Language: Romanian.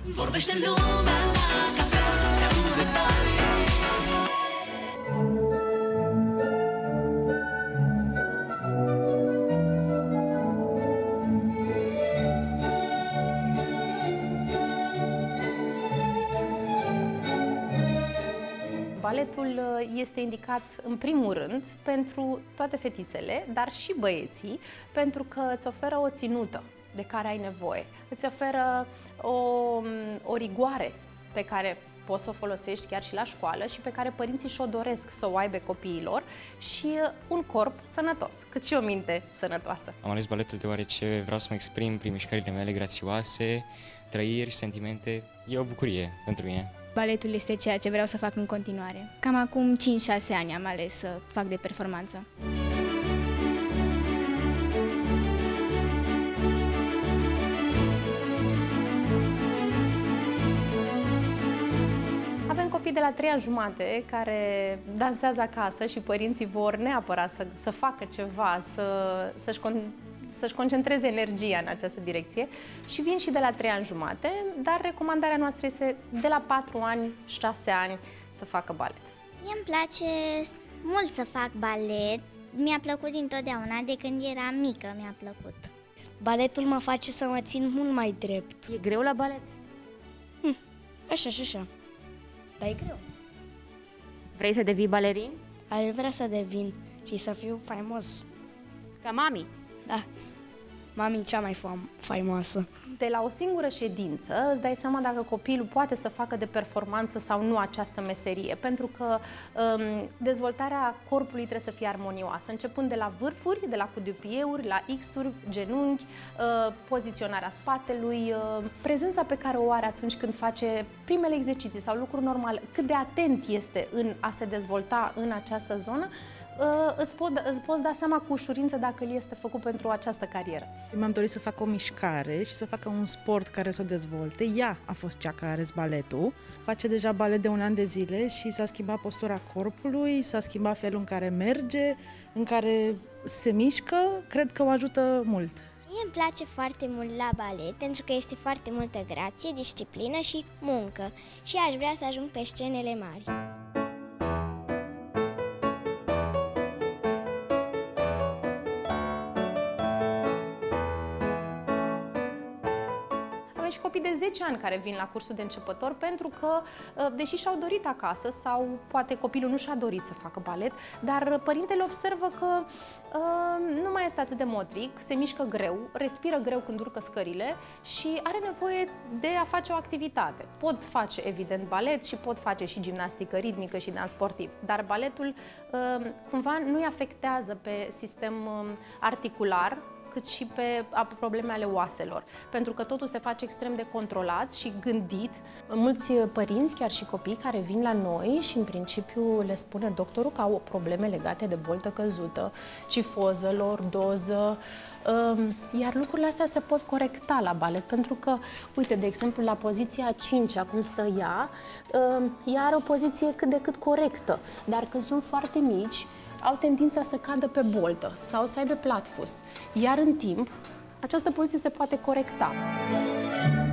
Vorbește lumea la cafea, se aude tare. Baletul este indicat în primul rând pentru toate fetițele, dar și băieții, pentru că îți oferă o ținută de care ai nevoie, îți oferă o rigoare pe care poți să o folosești chiar și la școală și pe care părinții și-o doresc să o aibă copiilor și un corp sănătos, cât și o minte sănătoasă. Am ales baletul deoarece vreau să mă exprim prin mișcările mele grațioase, trăiri, sentimente. E o bucurie pentru mine. Baletul este ceea ce vreau să fac în continuare. Cam acum 5-6 ani am ales să fac de performanță. Avem copii de la 3 ani jumate care dansează acasă și părinții vor neapărat să facă ceva, să-și concentreze energia în această direcție și vin și de la 3 ani jumate, dar recomandarea noastră este de la 4 ani, 6 ani să facă balet. Mie îmi place mult să fac balet, mi-a plăcut dintotdeauna, de când eram mică mi-a plăcut. Baletul mă face să mă țin mult mai drept. E greu la balet? Așa și așa, dar e greu. Vrei să devii balerin? Aș vrea să devin și să fiu faimos. Ca mami? Da, mami cea mai faimoasă. De la o singură ședință îți dai seama dacă copilul poate să facă de performanță sau nu această meserie, pentru că dezvoltarea corpului trebuie să fie armonioasă, începând de la vârfuri, de la cudupieuri, la X-uri, genunchi, poziționarea spatelui, prezența pe care o are atunci când face primele exerciții sau lucruri normale, cât de atent este în a se dezvolta în această zonă, îți poți da seama cu ușurință dacă el este făcut pentru această carieră. Mi-am dorit să fac o mișcare și să facă un sport care să o dezvolte. Ea a fost cea care a ales baletul. Face deja balet de 1 an de zile și s-a schimbat postura corpului, s-a schimbat felul în care merge, în care se mișcă. Cred că o ajută mult. Mie îmi place foarte mult la balet pentru că este foarte multă grație, disciplină și muncă și aș vrea să ajung pe scenele mari. Și copii de 10 ani care vin la cursul de începător pentru că, deși și-au dorit acasă sau poate copilul nu și-a dorit să facă balet, dar părintele observă că nu mai este atât de motric, se mișcă greu, respiră greu când urcă scările și are nevoie de a face o activitate. Pot face, evident, balet și pot face și gimnastică ritmică și dans sportiv, dar baletul cumva nu-i afectează pe sistem articular, cât și pe probleme ale oaselor, pentru că totul se face extrem de controlat și gândit. Mulți părinți, chiar și copii care vin la noi și în principiu le spune doctorul că au probleme legate de boltă căzută, cifoză, lordoză, iar lucrurile astea se pot corecta la balet, pentru că, uite, de exemplu, la poziția 5, acum stă ea, ea are o poziție cât de cât corectă, dar când sunt foarte mici, au tendința să cadă pe boltă sau să aibă platfus, iar în timp această poziție se poate corecta.